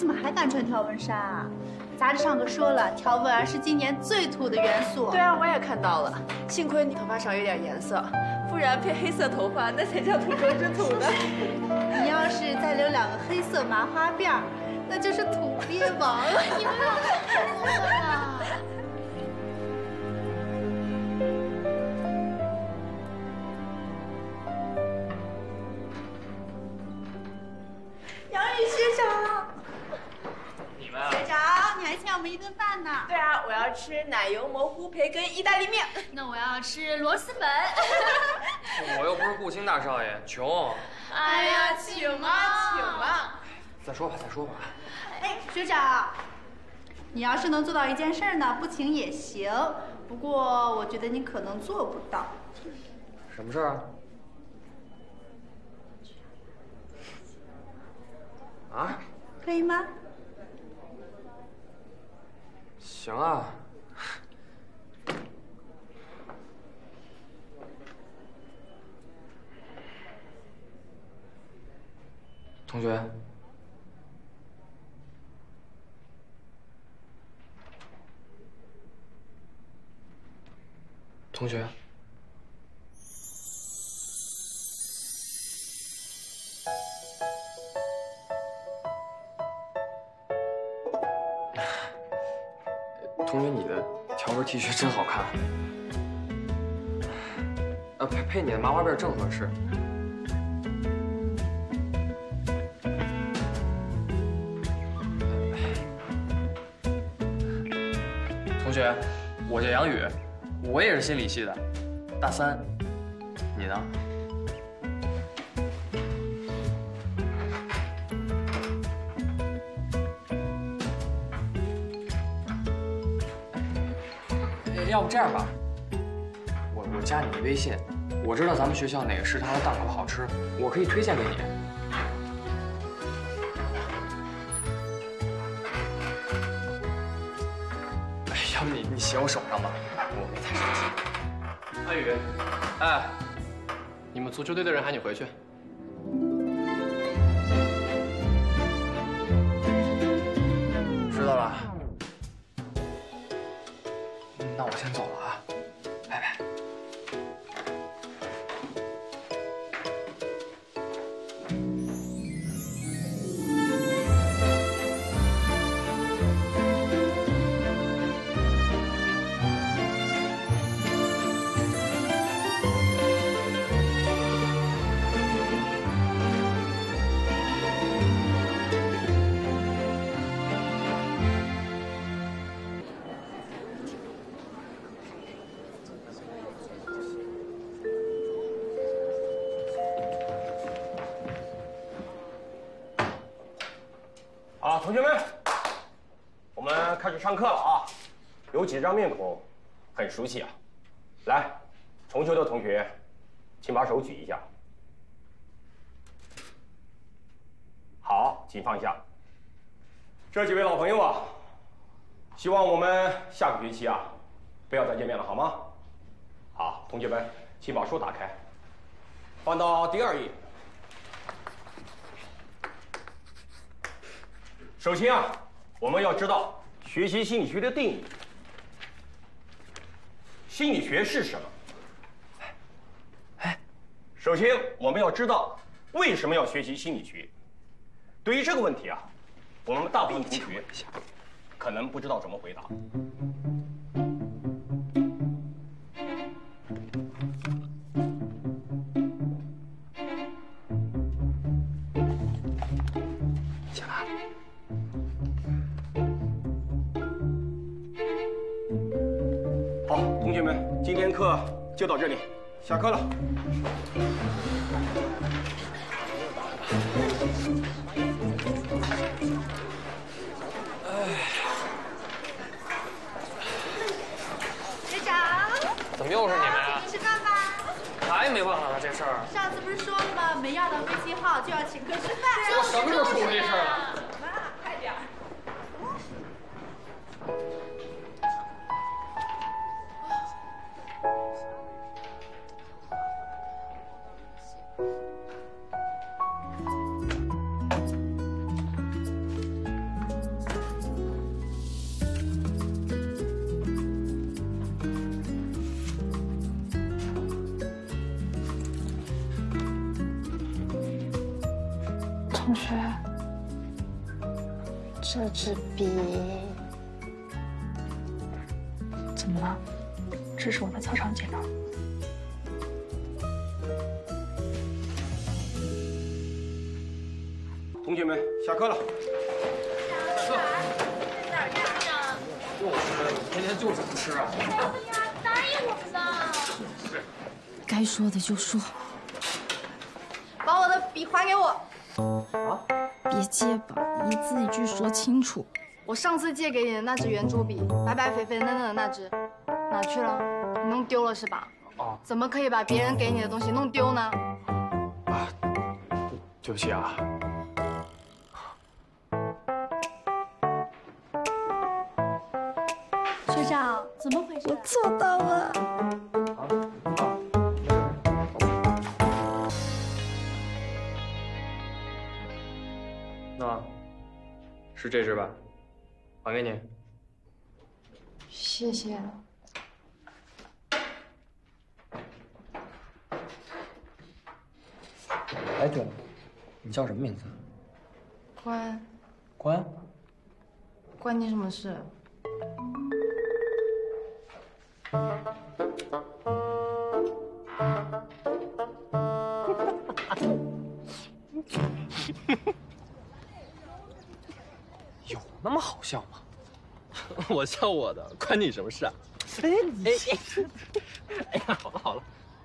么还敢穿条纹衫啊？杂志上可说了，条纹啊是今年最土的元素。 对啊，我也看到了。幸亏你头发上有点颜色，不然配黑色头发那才叫土中之土呢。 你要是再留2个黑色麻花辫儿，那就是土鳖王了。你们两个太过分了。杨宇学长。 学长，你还欠我们1顿饭呢。 对啊，我要吃奶油蘑菇培根意大利面。 那我要吃螺蛳粉。 我又不是顾青大少爷，穷。 哎呀，请啊，请啊！ 再说吧，再说吧。 哎，学长，你要是能做到一件事呢，不请也行。不过我觉得你可能做不到。 什么事儿啊？啊？ 可以吗？ 行啊，同学，同学，同学，你的条纹 T 恤真好看，配你的麻花辫正合适。同学，我叫杨宇，我也是心理系的，大3，你呢？ 要不这样吧，我加你的微信，我知道咱们学校哪个食堂的档口好吃，我可以推荐给你。哎，要不你写我手上吧，我没太生气。 安宇，哎，你们足球队的人喊你回去。 知道了。 那我先走了啊，拜拜。 同学们，我们开始上课了啊！有几张面孔很熟悉啊。来，重修的同学，请把手举一下。好，请放下。这几位老朋友啊，希望我们下个学期啊，不要再见面了，好吗？好，同学们，请把书打开，翻到第2页。 首先啊，我们要知道学习心理学的定义。心理学是什么？首先我们要知道为什么要学习心理学。对于这个问题啊，我们大部分同学可能不知道怎么回答。同学们，今天课就到这里，下课了。 学长， 怎么又是你们呀？ 吃饭吧。 还没办法了这事儿。 上次不是说了吗？没要到微信号就要请客吃饭。 我什么时候出过这事儿了？ 妈，快点儿。 学学，这支笔怎么了？这是我的操场借的。 同学们，下课了。 下课。在哪儿呀？ 就是天天就是不吃啊。 答应我们的。 是。 该说的就说。 把我的笔还给我。 啊？别结巴，一字一句说清楚。 我上次借给你的那支圆珠笔，白白肥肥嫩嫩的那支，哪去了？你弄丢了是吧？ 哦。 怎么可以把别人给你的东西弄丢呢？ 啊，对不起啊。 学长，怎么回事？ 我做到了。 那，是这支吧？还给你。 谢谢。 哎，对了，你叫什么名字？ 关。 关？ 关你什么事？ 有那么好笑吗？ 我笑我的，关你什么事啊？哎呀，好了好了，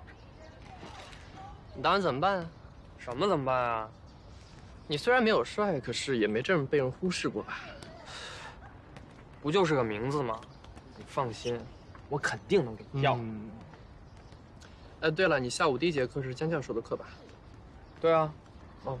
你打算怎么办啊？ 什么怎么办啊？ 你虽然没有帅，可是也没这么被人忽视过吧？ 不就是个名字吗？你放心，我肯定能给你要。 哎，对了，你下午第一节课是江教授的课吧？ 对啊。 哦。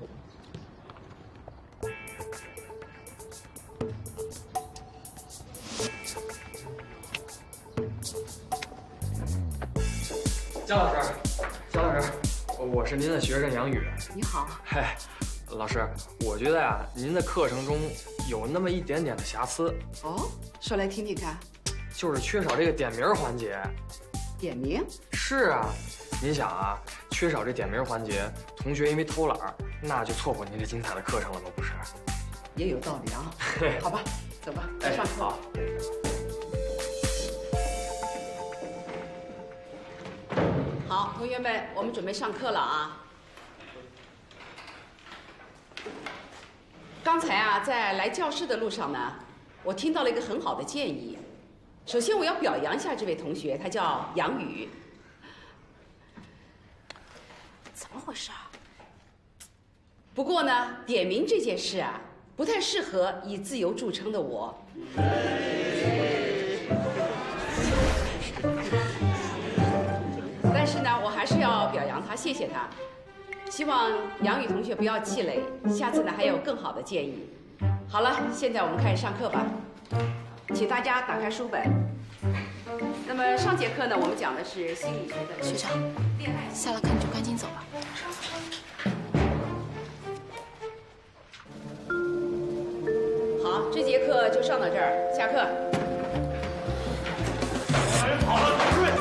姜老师，姜老师，我是您的学生杨宇。 你好。 嗨，老师，我觉得呀，您的课程中有那么一点点的瑕疵。 哦，说来听听看。 就是缺少这个点名环节。 点名？ 是啊，您想啊，缺少这点名环节，同学因为偷懒，那就错过您这精彩的课程了吗？不是？ 也有道理啊。好吧，走吧，来上课。好。好，同学们，我们准备上课了啊。刚才啊，在来教室的路上呢，我听到了一个很好的建议。首先，我要表扬一下这位同学，他叫杨宇。怎么回事啊？不过呢，点名这件事啊，不太适合以自由著称的我。但是呢，我还是要表扬他，谢谢他。希望杨宇同学不要气馁，下次呢还有更好的建议。好了，现在我们开始上课吧，请大家打开书本。那么上节课呢，我们讲的是心理学的学长，下了课你就赶紧走吧。 好，这节课就上到这儿，下课。 好了，打睡。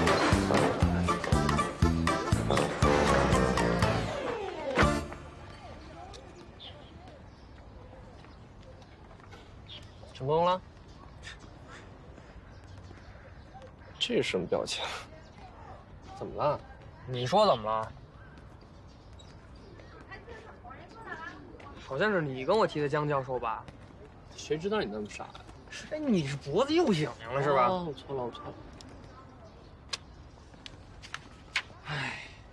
成功了？这是什么表情？怎么了？ 你说怎么了？好像是你跟我提的江教授吧？ 谁知道你那么傻呀？ 哎，你是脖子又醒了是吧？ 哦，我错了，我错了。 唉。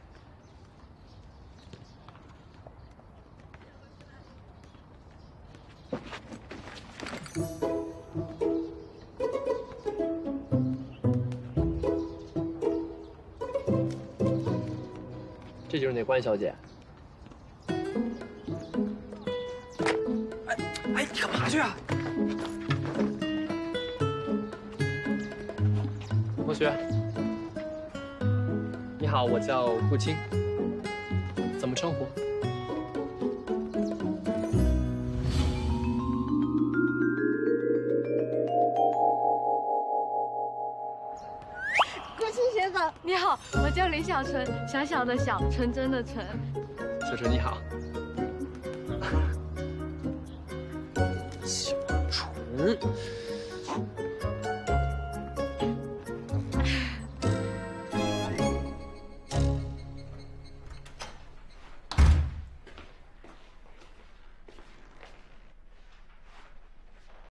这就是那关小姐。 哎，你干嘛去啊？ 同学，你好，我叫顾青，怎么称呼？ 顾青学长，你好，我叫林小纯，小小的小，纯真的纯。 小纯你好。 嗯，